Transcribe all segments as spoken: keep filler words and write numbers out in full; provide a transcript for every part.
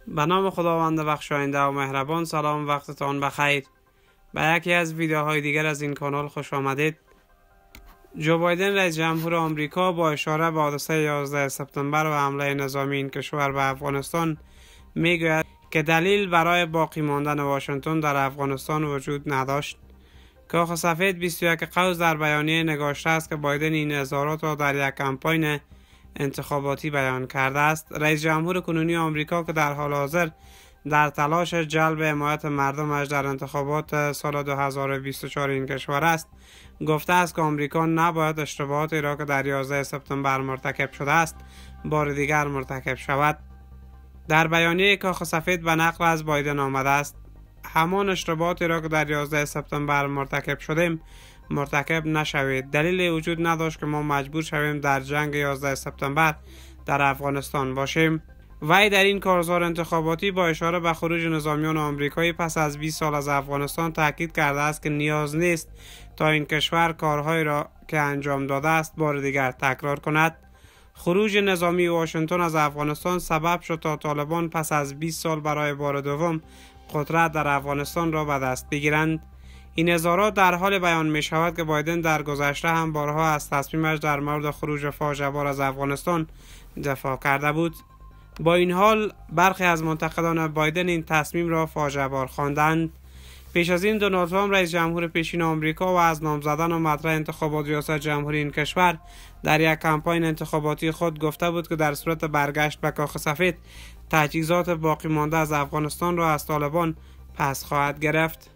به نام خداوند بخشاینده و مهربان. سلام، وقتتان بخیر. به یکی از ویدیوهای دیگر از این کانال خوش آمدید. جو بایدن رئیس جمهور آمریکا با اشاره به حادثه یازده سپتامبر و حمله نظامی این کشور به افغانستان میگوید که دلیل برای باقی ماندن واشنگتن در افغانستان وجود نداشت. کاخ سفید بیست و یک قوس در بیانیه نگاشته است که بایدن این اظهارات را در یک کمپاین انتخاباتی بیان کرده است. رئیس جمهور کنونی آمریکا که در حال حاضر در تلاش جلب حمایت مردمش در انتخابات سال دو هزار و بیست و چهار این کشور است، گفته است که آمریکا نباید اشتباهاتی را که در یازده سپتامبر مرتکب شده است بار دیگر مرتکب شود. در بیانیه کاخ سفید به نقل از بایدن آمده است: همان اشتباهاتی را که در یازده سپتامبر مرتکب شدیم مرتکب نشوید. دلیلی وجود نداشت که ما مجبور شویم در جنگ یازده سپتامبر در افغانستان باشیم. وی در این کارزار انتخاباتی با اشاره به خروج نظامیان آمریکایی پس از بیست سال از افغانستان تاکید کرده است که نیاز نیست تا این کشور کارهایی را که انجام داده است بار دیگر تکرار کند. خروج نظامی واشنگتن از افغانستان سبب شد تا طالبان پس از بیست سال برای بار دوم قدرت در افغانستان را به دست بگیرند. این اظهارات در حال بیان می شود که بایدن در گذشته هم بارها از تصمیمش در مورد خروج فاجعه بار از افغانستان دفاع کرده بود. با این حال برخی از منتقدان بایدن این تصمیم را فاجعه بار خواندند. پیش از این دونالد ترامپ رئیس جمهور پیشین آمریکا و از نام زدن و مطرح انتخابات ریاست جمهوری این کشور در یک کمپاین انتخاباتی خود گفته بود که در صورت برگشت به کاخ سفید تجهیزات باقی مانده از افغانستان را از طالبان پس خواهد گرفت.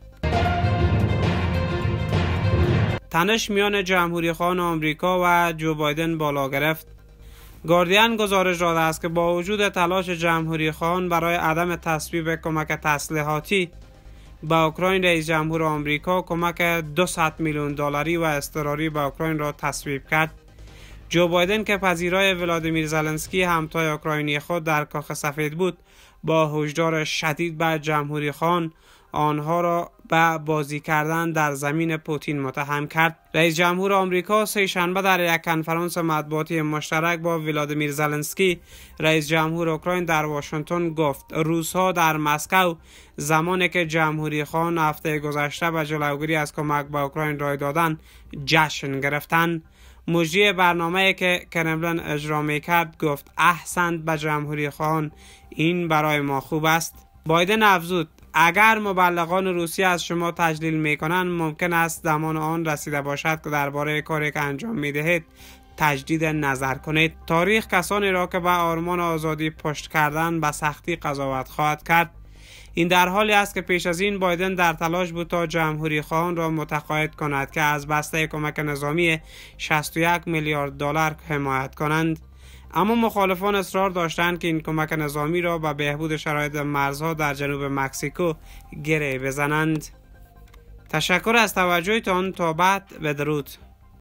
تنش میان جمهوری خواهان آمریکا و جو بایدن بالا گرفت. گاردین گزارش داده است که با وجود تلاش جمهوری خواهان برای عدم تصویب کمک تسلیحاتی به اوکراین، رئیس جمهور آمریکا کمک دویست میلیون دلاری و اضطراری به اوکراین را تصویب کرد. جو بایدن که پذیرای ولادیمیر زلنسکی همتای اوکراینی خود در کاخ سفید بود، با هشدار شدید به جمهوری خواهان آنها را به بازی کردن در زمین پوتین متهم کرد. رئیس جمهور آمریکا سه شنبه در یک کنفرانس مطبوعاتی مشترک با ولادیمیر زلنسکی رئیس جمهور اوکراین در واشنگتن گفت روس‌ها در مسکو زمانی که جمهوری خواهان هفته گذشته به جلوگیری از کمک به اوکراین رای دادند جشن گرفتند. مجری برنامه‌ای که کرملین اجرا می‌کرد گفت احسنت به جمهوری خواهان، این برای ما خوب است. بایدن افزود: اگر مبلغان روسیه از شما تجلیل میکنند ممکن است زمان آن رسیده باشد که درباره کاری که انجام میدهید تجدید نظر کنید. تاریخ کسانی را که به آرمان آزادی پشت کردند به سختی قضاوت خواهد کرد. این در حالی است که پیش از این بایدن در تلاش بود تا جمهوری خواهان را متقاعد کند که از بسته کمک نظامی شصت و یک میلیارد دلار حمایت کنند. اما مخالفان اصرار داشتند که این کمک نظامی را به بهبود شرایط مرزها در جنوب مکزیکو گره بزنند. تشکر از توجهتان. تا بعد، بدرود.